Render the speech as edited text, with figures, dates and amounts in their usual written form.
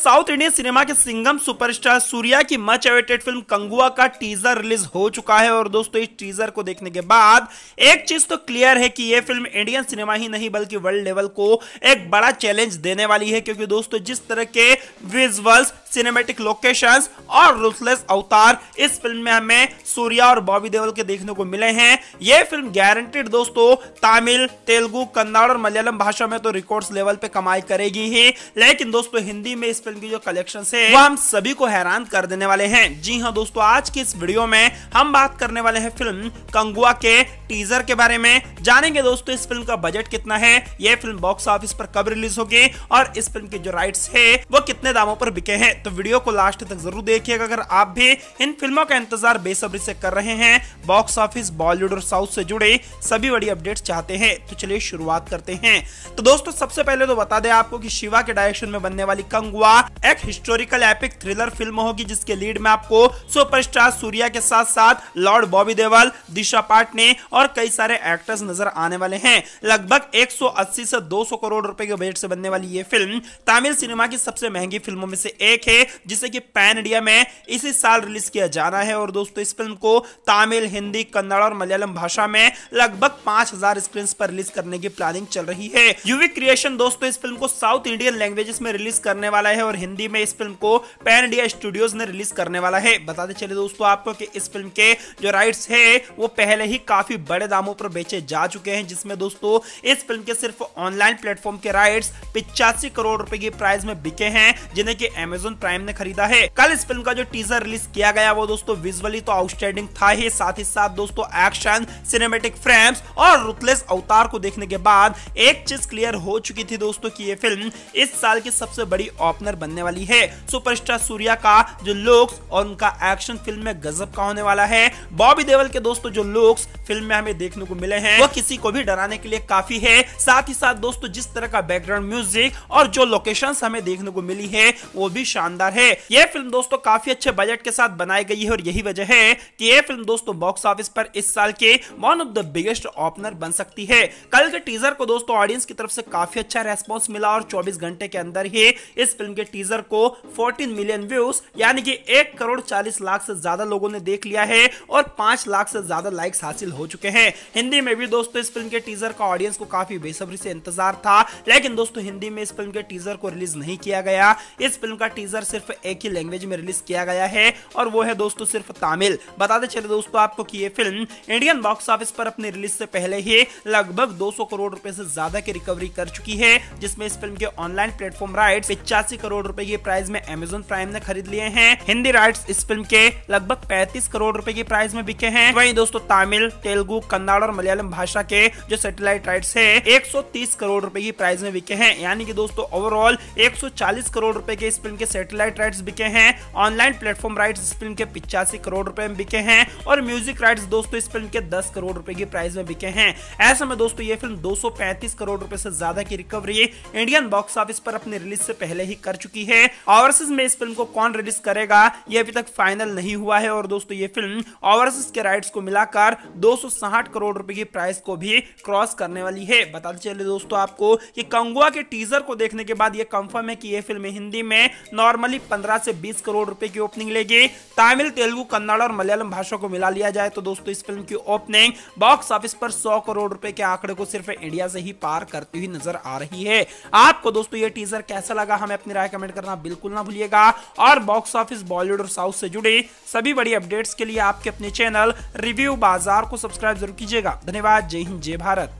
South Indian cinema के Singham superstar Surya की much awaited film Kanguva का टीजर रिलीज हो चुका है। और दोस्तों इस टीजर को देखने के बाद एक चीज तो क्लियर है कि यह फिल्म इंडियन सिनेमा ही नहीं बल्कि वर्ल्ड लेवल को एक बड़ा चैलेंज देने वाली है, क्योंकि दोस्तों जिस तरह के विजुअल्स, सिनेमैटिक लोकेशंस और रूथलेस अवतार इस फिल्म में हमें सूर्या और बॉबी देओल के देखने को मिले हैं, यह फिल्म गारंटेड दोस्तों तमिल, तेलुगु, कन्नड़ और मलयालम भाषा में तो रिकॉर्ड्स लेवल पे कमाई करेगी ही, लेकिन दोस्तों हिंदी में इस फिल्म की जो कलेक्शंस है वो हम सभी को हैरान कर देने वाले हैं। जी हां दोस्तों, आज की इस वीडियो में हम बात करने वाले हैं फिल्म कंगुआ के टीजर के बारे में। जानेंगे दोस्तों इस फिल्म का बजट कितना है, यह फिल्म बॉक्स ऑफिस पर कब रिलीज होगी और इस फिल्म के जो राइट्स है वो कितने दामों पर बिके हैं। तो वीडियो को लास्ट तक जरूर देखिएगा अगर आप भी इन फिल्मों का इंतजार बेसब्री से कर रहे हैं, बॉक्स ऑफिस, बॉलीवुड और साउथ से जुड़े सभी बड़ी अपडेट्स चाहते हैं। तो चलिए शुरुआत करते हैं। तो दोस्तों सबसे पहले तो बता दें आपको कि शिवा के डायरेक्शन में बनने वाली कंगुआ एक हिस्टोरिकल एपिक थ्रिलर फिल्म होगी, जिसके लीड में आपको सुपरस्टार सूर्या के साथ साथ लॉर्ड बॉबी देओल, दिशा पाटनी और कई सारे एक्टर्स नजर आने वाले हैं। लगभग 180 से 200 करोड़ रुपए के बजट से बनने वाली ये फिल्म तमिल सिनेमा की सबसे महंगी फिल्मों में से एक है, जिसे कि पैन इंडिया में इसी साल रिलीज किया जाना है। और दोस्तों इस फिल्म को तमिल, हिंदी, कन्नड़ और मलयालम भाषा में लगभग 5000 स्क्रीन पर रिलीज करने की प्लानिंग चल रही है। यूवी क्रिएशन दोस्तों इस फिल्म को साउथ इंडियन लैंग्वेजेस में रिलीज करने वाला है और हिंदी में इस फिल्म को पैन इंडिया स्टूडियोज ने रिलीज करने वाला है। बताते चले दोस्तों आपको कि इस फिल्म के जो राइट्स है वो पहले ही काफी बड़े दामों पर बेचे जा चुके हैं, जिसमें दोस्तों इस फिल्म के सिर्फ ऑनलाइन प्लेटफॉर्म के राइट्स 85 करोड़ रुपए की प्राइस में बिके हैं, जिन्हें कि अमेज़न प्राइम ने खरीदा है। कल इस फिल्म का जो टीजर रिलीज किया गया वो दोस्तों विजुअली तो आउटस्टैंडिंग था ही साथ दोस्तों एक्शन, सिनेमैटिक फ्रेम्स और रूथलेस अवतार को देखने के बाद एक चीज क्लियर हो चुकी थी दोस्तों कि ये फिल्म इस साल की सबसे बड़ी ओपनर बनने वाली है। सुपरस्टार सूर्या का जो लुक्स और उनका एक्शन फिल्म में गजब का होने वाला है। बॉबी देओल के दोस्तों जो लुक्स फिल्म में हमें देखने को मिले हैं वो किसी को भी डराने के लिए काफी है। साथ ही साथ दोस्तों जिस तरह का बैकग्राउंड म्यूजिक और जो लोकेशंस हमें देखने को मिली है वो भी शानदार है। यह फिल्म दोस्तों काफी अच्छे बजट के साथ बनाई गई है और यही वजह है कि यह फिल्म दोस्तों बॉक्स ऑफिस पर इस साल के one of the biggest opener बन सकती है। कल के टीजर को दोस्तों ऑडियंस की तरफ से काफी अच्छा रेस्पॉन्स मिला और 24 घंटे के अंदर ही इस फिल्म के टीजर को 14 मिलियन व्यूज यानी कि 1 करोड़ 40 लाख से ज्यादा लोगों ने देख लिया है और 5 लाख से ज्यादा लाइक्स हासिल हो चुके हैं। हिंदी में भी दोस्तों इस फिल्म के टीजर का ऑडियंस को काफी बेसब्री से इंतजार था, लेकिन दोस्तों हिंदी में इस फिल्म के टीजर को रिलीज नहीं किया गया। इस फिल्म का टीजर सिर्फ एक ही लैंग्वेज में रिलीज किया गया है और वो है दोस्तों सिर्फ तमिल। बताते चले दोस्तों आपको कि ये फिल्म इंडियन बॉक्स ऑफिस पर अपने रिलीज से पहले ही लगभग 200 करोड़ रुपए से ज्यादा की रिकवरी कर चुकी है, जिसमें इस फिल्म के ऑनलाइन प्लेटफॉर्म राइट्स 85 करोड़ रुपए की प्राइस में अमेज़न प्राइम ने खरीद लिए हैं। हिंदी राइट्स इस फिल्म के लगभग 35 करोड़ रुपए की प्राइस में बिके हैं। वहीं दोस्तों तमिल, तेलुगु, कन्नड़ और मलयालम भाषा के जो सैटेलाइट राइट्स है 130 करोड़ रुपए की प्राइस में बिके हैं, यानी कि दोस्तों ओवरऑल 140 करोड़ रुपए के इस फिल्म के सैटेलाइट राइट्स बिके हैं। ऑनलाइन प्लेटफॉर्म राइट्स इस फिल्म के 85 करोड़ रुपए में बिके हैं और म्यूजिक राइट्स दोस्तों इस फिल्म के 10 करोड़ रुपए की प्राइस में बिके हैं। ऐसे में दोस्तों ये फिल्म 235 करोड़ रुपए से ज्यादा की रिकवरी इंडियन बॉक्स ऑफिस पर अपने रिलीज से पहले ही कर चुकी है। ओवरसीज में इस फिल्म को कौन रिलीज करेगा ये अभी तक फाइनल नहीं हुआ है और दोस्तों ये फिल्म ओवरसीज के राइट्स को मिलाकर 260 करोड़ रुपए की प्राइस को भी क्रॉस करने वाली है। बताते चले दोस्तों आपको कि कंगुआ के टीजर को देखने के बाद ये कंफर्म है कि ये फिल्म हिंदी में नॉर्मली 15 से 20 करोड़ रुपए की ओपनिंग लेगी। तमिल, तेलुगु, कन्नड़ और मलयालम भाषा को मिला लिया जाए तो दोस्तों इस फिल्म की ओपनिंग बॉक्स ऑफिस पर 100 करोड़ रुपए के आंकड़े को सिर्फ इंडिया से ही पार करती हुई नजर आ रही है। आपको दोस्तों ये टीजर कैसा लगा हमें अपनी राय कमेंट करना बिल्कुल ना भूलिएगा और बॉक्स ऑफिस, बॉलीवुड और साउथ से जुड़े सभी बड़ी अपडेट्स के लिए आपके अपने चैनल रिव्यू बाजार को सब्सक्राइब जरूर कीजिएगा। धन्यवाद। जय हिंद, जय भारत।